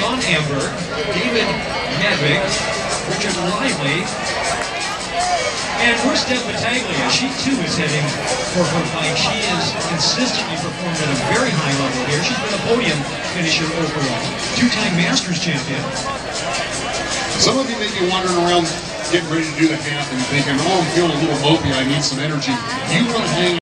Sean Amberg, David Hedvig, Richard Lively, and where's Deb Battaglia? She too is heading for her fight. She has consistently performed at a very high level here. She's been a podium finisher overall. Two-time Masters champion. Some of you may be wandering around getting ready to do the half and thinking, oh, I'm feeling a little mopey, I need some energy. You want to hang